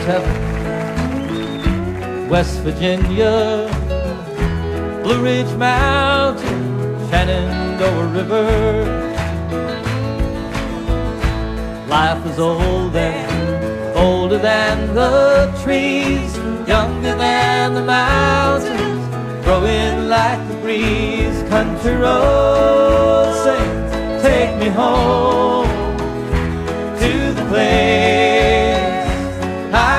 heaven, West Virginia, Blue Ridge Mountain, Shenandoah River. Life is old and older than the trees, younger than the mountains, growing like the breeze. Country road sings, take me home to the place I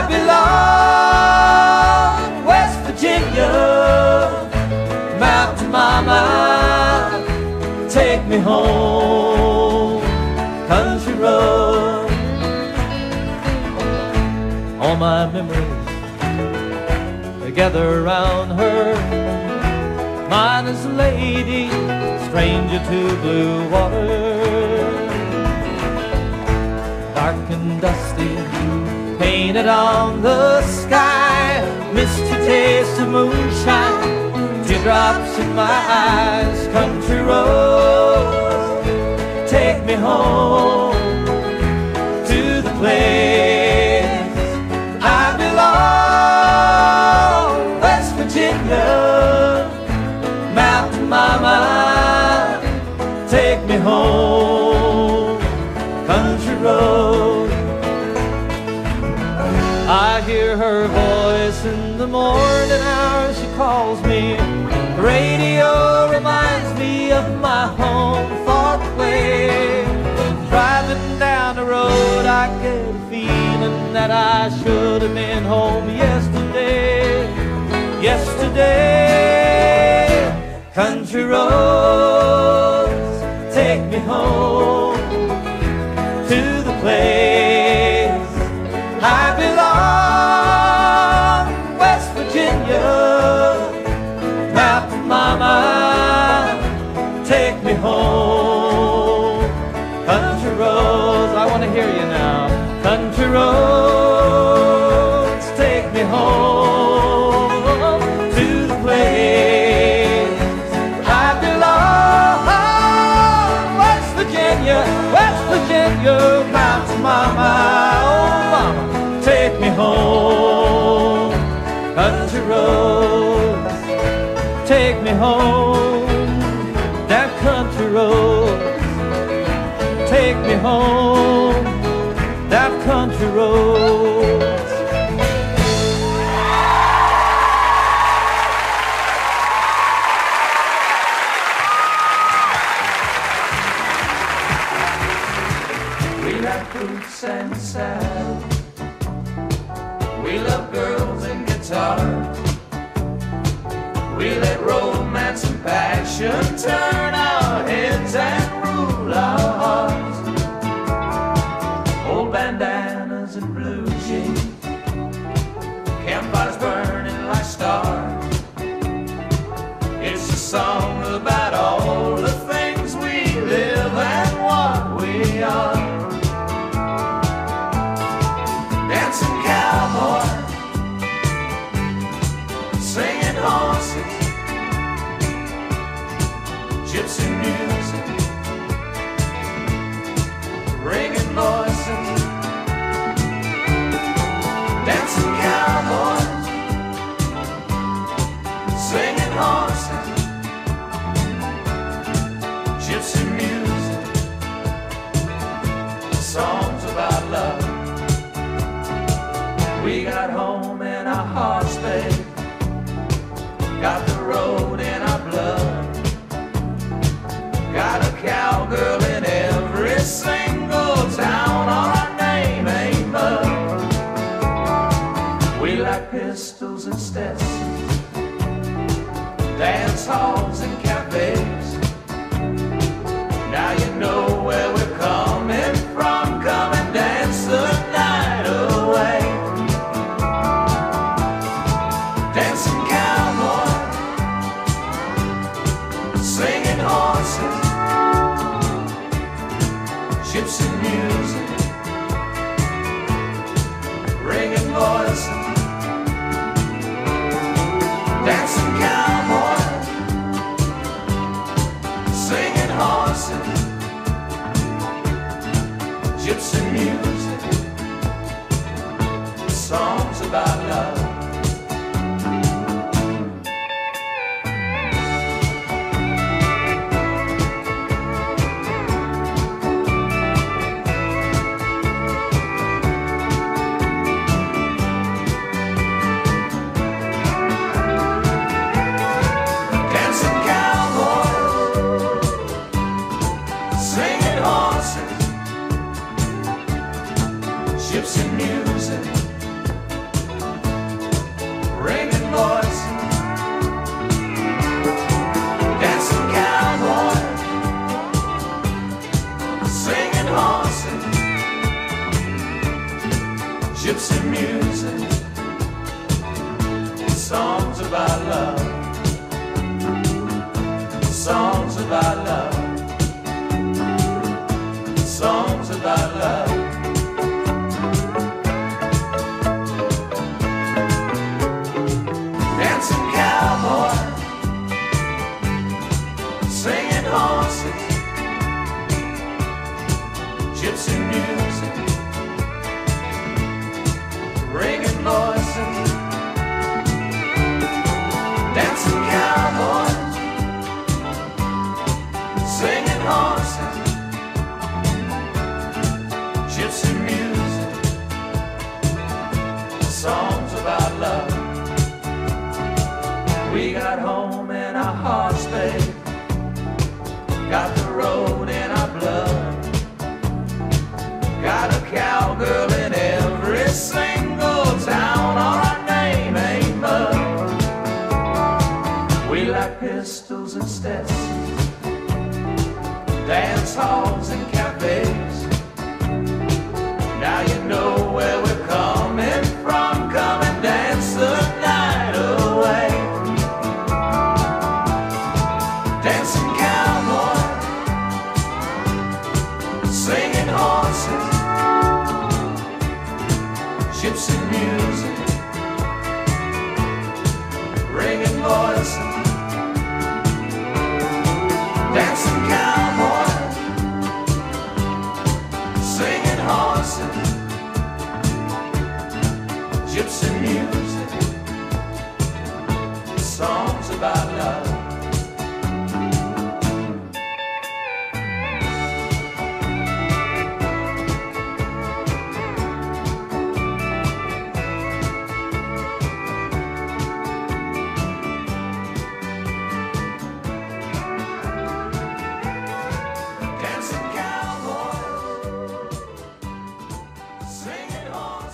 belong. West Virginia, Mountain Mama, take me home. Country road. All my memories gather around her. Mine is a lady, stranger to blue water. Dark and dusty, painted on the sky, misty taste of moonshine, teardrops in my eyes. Country road, take me home to the place I belong. West Virginia, Mountain Mama, take me home. Country road. I hear her voice in the morning hours. She calls me. The radio reminds me of my home far away. Driving down the road, I get a feeling that I should have been home yesterday. Yesterday. Country roads, take me home to the place I belong. West Virginia, Mountain Mama, take me home. Country roads, I want to hear you now. Country roads, take me home to the place I belong. West Virginia, West Virginia, Mountain Mama, oh mama, take me home. Country roads, take me home. That country road, take me home. That country road. We like fruits and salad. We love girls and guitar. We let romance and passion turn our heads and rule our hearts. Old bandanas and blue jeans, campfires burning like stars. It's a song about all the things we live and what we are. Dancing cowboy, singing horses, gypsy music, ringing voices. Dancing cowboys, singing horses, gypsy music, songs about love. We got home in our hearts, babe. Got the road in our blood. Got a cowgirl in every single town. Our name ain't mud. We like pistols and Stetsons, dance halls and cafes. Now you know where we're coming from. Come and dance the night away. Dancing cowboy, singing horses, gypsy music, ringing voices. Dancing cowboy, singing horses, gypsy music, song gypsy music, ringing voices, dancing cowboy, singing horses, gypsy music, songs about love, songs about love, songs about love. Dancing cowboy, singing horses, gypsy music, ringing voices, dancing cowboy, singing horses, gypsy music, songs about love. We got home in our hearts, babe, got the road in our blood, got a cowgirl in every single town, or our name ain't mud. We like pistols and Stetsons, dance halls and cafes. Now you know where we're coming from. Come and dance the night away. Dancing cowboy, singing horses, gypsy music, ringing voices, dancing cowboy, singing horses, gypsy music, songs about love. Dancing cowboys, singing horses.